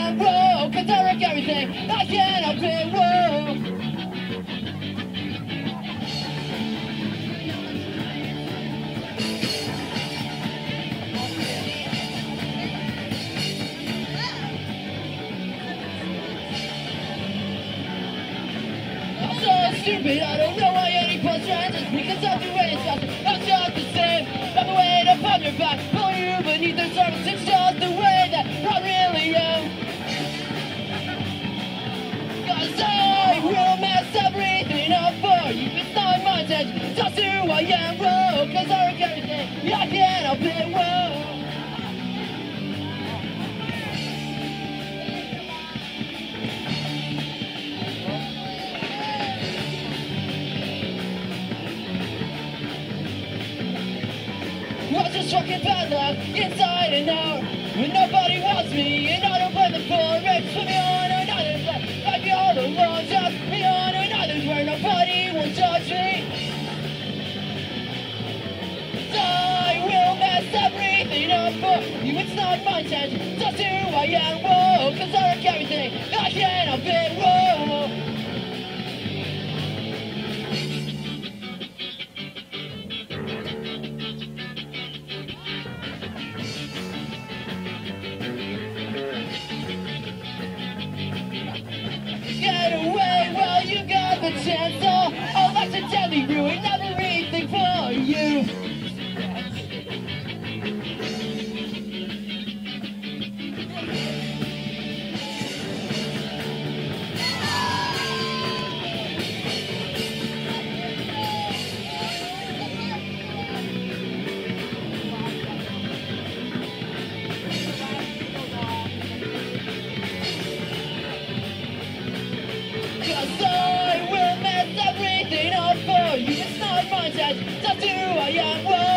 am, whoa, cause I wreck everything, I can't help it, whoa. Stupid, I don't know why any close friends just because I'm the way it's got. I'm just the same, I'm the way to pump your back, pull you beneath the surface, it's just the way that I really am. Cause I will mess everything up for you, it's not my intention, just who I am, whoa, cause I wreck everything, I can't help it, whoa. I'm just fucking bad luck, inside and out. When nobody wants me, and I don't play the full race. Put me on another place, like you're the wrong. Just me on another where nobody will judge me. I will mess everything up for you, it's not my intention. Just who I am, whoa, cause I wreck everything, I can't help it, whoa. Get away while you got the chance. I'll accidentally ruin everything for you. Cause I will mess everything up for you, it's not my intention, just who I am, whoa.